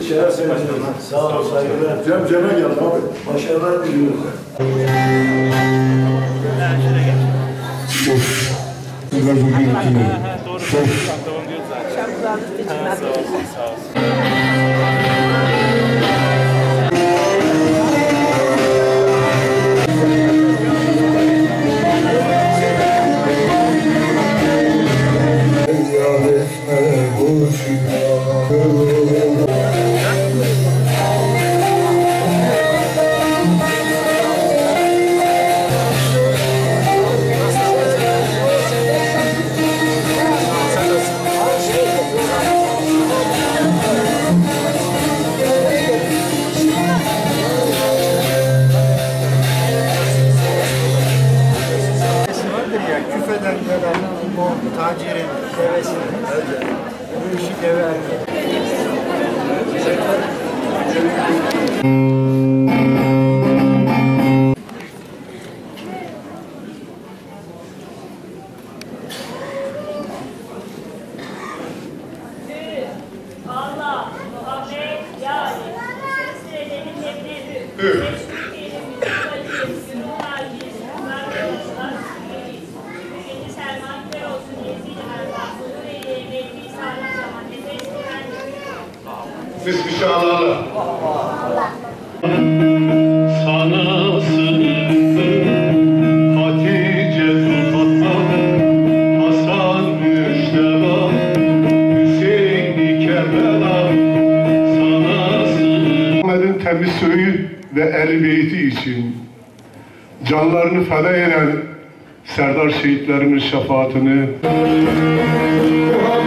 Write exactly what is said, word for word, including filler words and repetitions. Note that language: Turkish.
Şeref seyirciler. Sağ ol, saygılar. Cem Cem'e gel abi. Başarılar diliyoruz. Sos. Güzel bugün yine. Sos. Şarkılarımız için Sağ olsun, sağ olsun. Küfedenler, o tacirin, devesinin, bu işi deve Allah, Muhammed, yani seslerini tebrik Biz bir şey alalım. Sana sığındım Hatice Sultan, Hasan Müşteba, Hüseyin-i Kerbela. Sana sığındım Muhammed'in temiz suyu ve ehl-i beyti için canlarını feda eden Serdar şehitlerinin şefaatini